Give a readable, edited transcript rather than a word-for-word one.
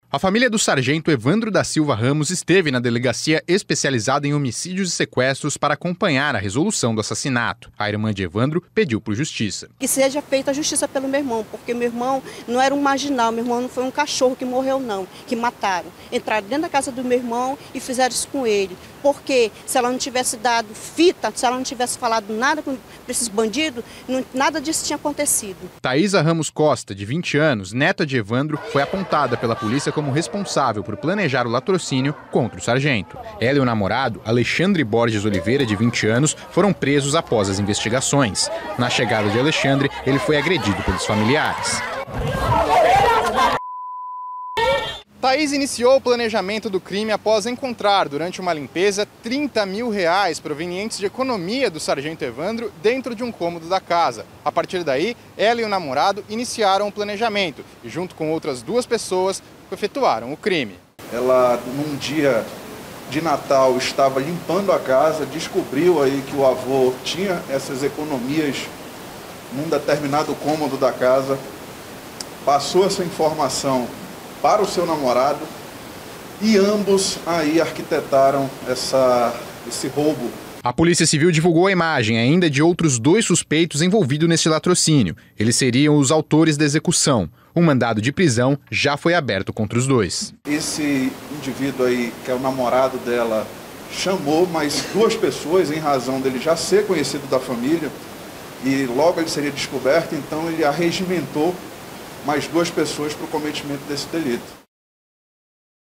A família do sargento Evandro da Silva Ramos esteve na delegacia especializada em homicídios e sequestros para acompanhar a resolução do assassinato. A irmã de Evandro pediu por justiça. Que seja feita a justiça pelo meu irmão, porque meu irmão não era um marginal, meu irmão não foi um cachorro que morreu não, que mataram. Entraram dentro da casa do meu irmão e fizeram isso com ele. Porque se ela não tivesse dado fita, se ela não tivesse falado nada para esses bandidos, nada disso tinha acontecido. Thaisa Ramos Costa, de 20 anos, neta de Evandro, foi apontada pela polícia como responsável por planejar o latrocínio contra o sargento. Ela e o namorado, Alexandre Borges Oliveira, de 20 anos, foram presos após as investigações. Na chegada de Alexandre, ele foi agredido pelos familiares. Thaís iniciou o planejamento do crime após encontrar, durante uma limpeza, R$30 mil provenientes de economia do sargento Evandro dentro de um cômodo da casa. A partir daí, ela e o namorado iniciaram o planejamento e, junto com outras 2 pessoas, efetuaram o crime. Ela, num dia de Natal, estava limpando a casa, descobriu aí que o avô tinha essas economias num determinado cômodo da casa, passou essa informação para o seu namorado e ambos aí arquitetaram esse roubo. A Polícia Civil divulgou a imagem ainda de outros 2 suspeitos envolvidos nesse latrocínio. Eles seriam os autores da execução. Um mandado de prisão já foi aberto contra os 2. Esse indivíduo aí, que é o namorado dela, chamou mais 2 pessoas em razão dele já ser conhecido da família e logo ele seria descoberto, então ele arregimentou mais 2 pessoas para o cometimento desse delito.